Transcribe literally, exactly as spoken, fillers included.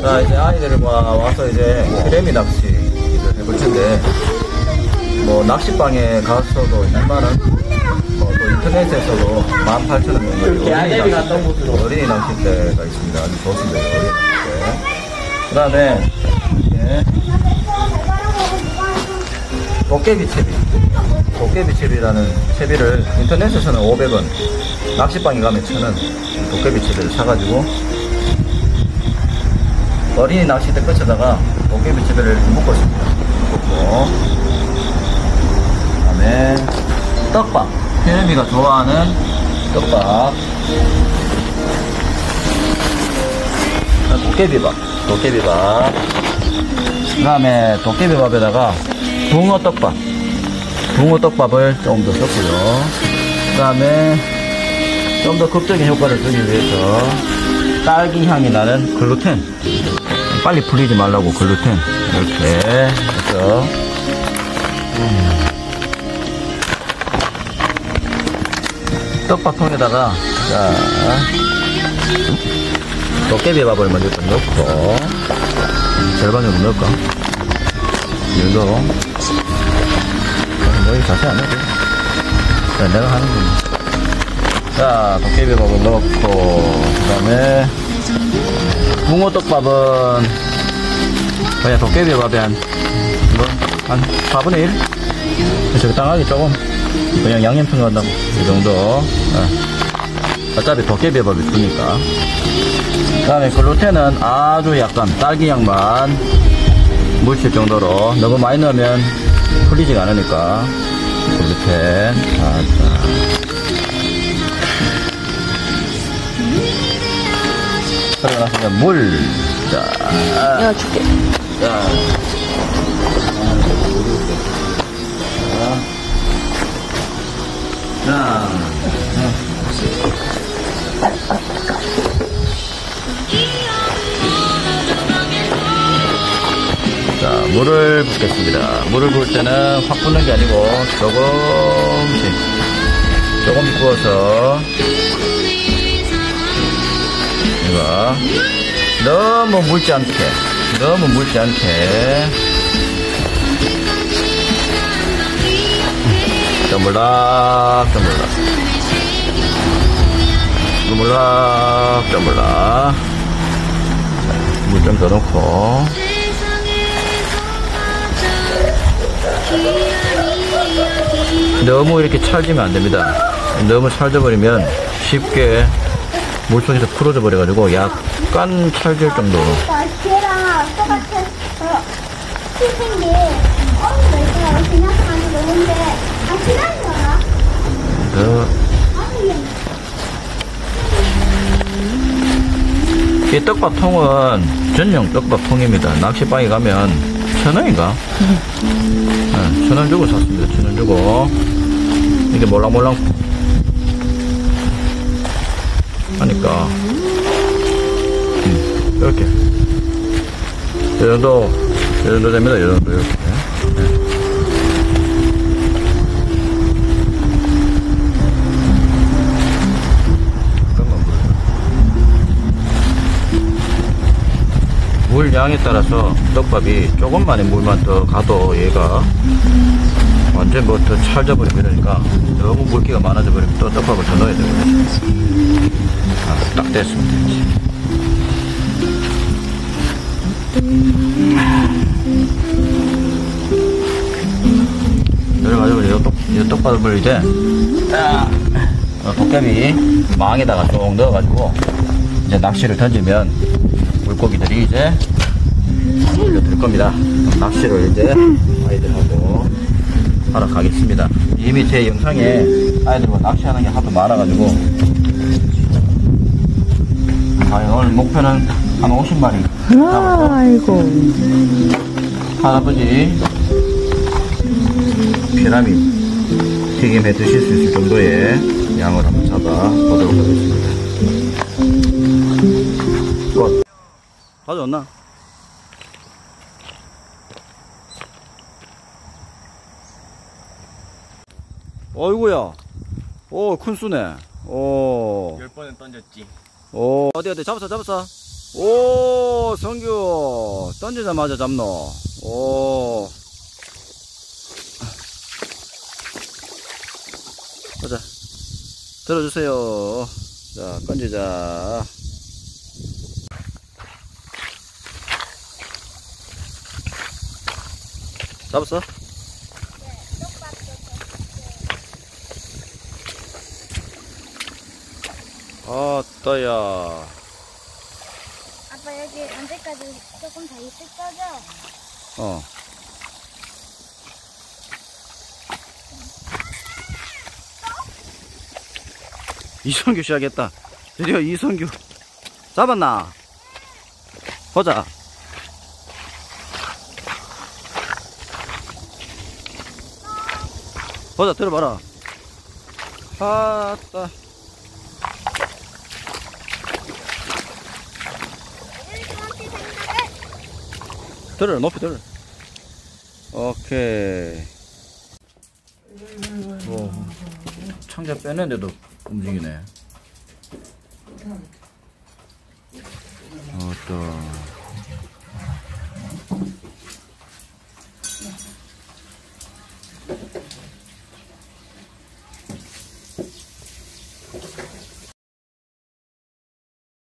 자, 이제 아이들과 와서 이제 크래미 낚시를 해볼 텐데, 뭐, 낚시방에 가서도 이만은, 뭐, 또 인터넷에서도 만 팔천 원 정도 어린이 낚싯대, 어린이 낚싯대가 있습니다. 아주 좋습니다. 어린이 낚싯대. 그 다음에, 예, 도깨비 채비. 도깨비 채비라는 채비를 인터넷에서는 오백 원, 낚시방에 가면 천 원, 도깨비 채비를 사가지고, 어린이 낚싯대 끝에다가 도깨비 채비를 묶고 있습니다. 묶고, 그 다음에 떡밥, 혜림이가 좋아하는 떡밥, 도깨비밥, 도깨비밥, 그 다음에 도깨비밥에다가 붕어 떡밥, 붕어 떡밥을 조금 더 썼고요. 그 다음에 좀 더 극적인 효과를 주기 위해서 딸기 향이 나는 글루텐, 빨리 풀리지 말라고 글루텐 이렇게 해서 음. 떡밥통에다가 자 도깨비밥을 먼저 좀 넣고 절반 정도 넣을까? 이 정도로 너희 자세히 안 해도 돼. 자, 내가 하는 거지. 자, 도깨비밥을 넣고 그 다음에 붕어떡밥은 그냥 도깨비밥에 한, 뭐, 한 사분의 일? 적당하게 조금 그냥 양념 평가한다고 이 정도. 네. 어차피 도깨비밥이 주니까. 그 다음에 글루텐은 아주 약간 딸기 향만 묻힐 정도로, 너무 많이 넣으면 풀리지가 않으니까 글루텐 살짝. 그러고 나서 이제 물. 자. 내가 줄게. 자. 자. 자, 물을 붓겠습니다. 물을 부을 때는 확 붓는 게 아니고 조금씩, 조금씩 부어서, 이거 너무 묽지 않게, 너무 묽지 않게 쪼물락 쪼물락 쪼물락 쪼물락 물 좀 더 넣고 너무 이렇게 찰지면 안 됩니다. 너무 찰져버리면 쉽게 물속에서 풀어져 버려가지고 약간 찰질 정도로. 걔랑 똑같은 생긴 게 어느 거 그냥 가는 거는데 아 지나잖아. 이 떡밥통은 전용 떡밥통입니다. 낚시방에 가면 천 원인가? 네, 천 원 주고 샀습니다. 천 원 주고 이게 몰랑몰랑 하니까 음, 이렇게 이 정도 이 정도 됩니다. 이 정도 이렇게. 네. 물 양에 따라서 떡밥이 조금만의 물만 더 가도 얘가 완전 뭐 더 찰져버리고 이러니까 너무 물기가 많아져 버리면 또 떡밥을 더 넣어야 되거든요. 아, 딱 됐으면 되지. 그래가지고 이, 떡, 이 떡밥을 이제 어, 도깨비 망에다가 쭉 넣어가지고 이제 낚시를 던지면 물고기들이 이제 몰려들 겁니다. 낚시를 이제 아이들하고 하러 가겠습니다. 이미 제 영상에 아이들과 낚시하는 게 하도 많아가지고 아, 오늘 목표는 한 오십 마리 잡아서 아이고. 할아버지 피라미 튀김해 드실 수 있을 정도의 양을 한번 잡아 보도록 하겠습니다. 끝. 가져왔나? 어이구야. 오, 큰 수네. 오. 열 번은 던졌지. 오. 어디, 어디, 잡았어, 잡았어. 오, 성규. 던지자마자 잡노. 오. 보자. 들어주세요. 자, 건지자. 잡았어? 아따야. 아빠 여기 언제까지 조금 더 있을 거죠? 어. 이성규 시작했다. 드디어 이성규. 잡았나? 보자. 보자, 들어봐라. 아따. 들어, 높이 들어. 오케이. 오, 창자 빼는데도 움직이네. 어떠.